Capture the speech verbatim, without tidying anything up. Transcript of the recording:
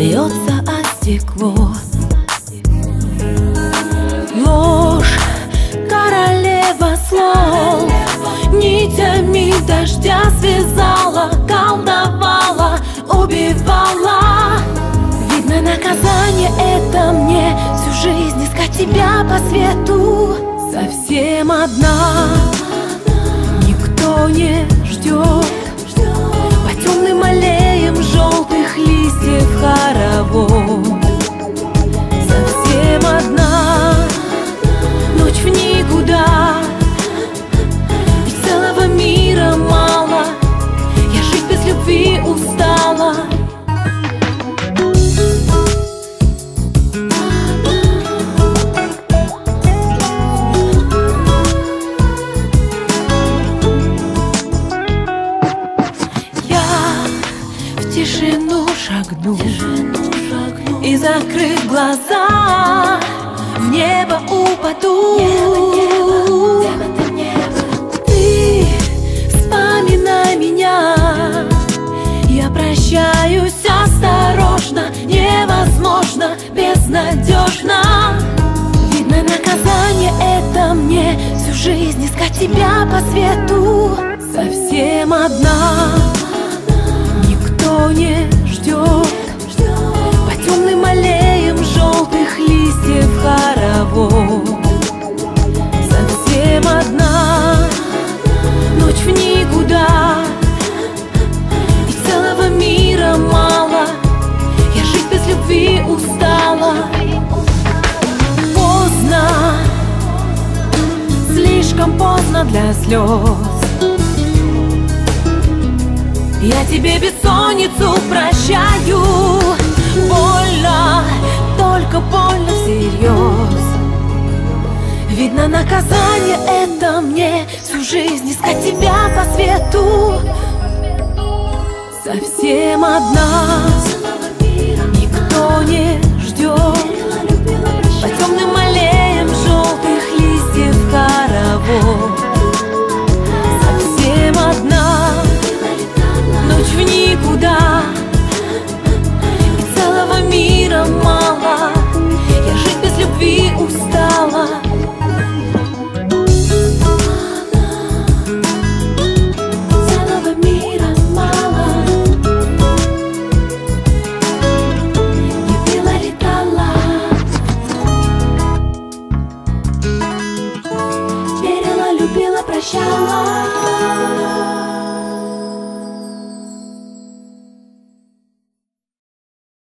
бьется о стекло. Ложь, королева слов, нитями дождя связала, колдовала, убивала. Видно, наказание это мне всю жизнь искать тебя по свету. Совсем одна, никто не ждет. По темным аллеям желтых листьев хоровод. Совсем одна, ночь в никуда. Ведь целого мира мало, я жить без любви устала. Тишину шагну, и, закрыв глаза, в небо упаду. Небо, небо, небо, небо. Ты вспоминай меня, я прощаюсь осторожно, невозможно, безнадежно. Видно, наказание это мне всю жизнь искать тебя по свету. Совсем одна, никто не ждет. По темным аллеям желтых листьев хоровод. Совсем одна, ночь в никуда. И целого мира мало, я жить без любви устала. Поздно, слишком поздно для слез. Я тебе бессонницу прощаю. Больно, только больно всерьез. Видно, наказание это мне всю жизнь искать тебя по свету. Совсем одна, никто не ждет. По темным аллеям желтых листьев хоровод. Совсем одна, ночь в никуда. И целого мира мало, я жить без любви устала. Целого мира мало, любила, летала, верила, любила, прощала.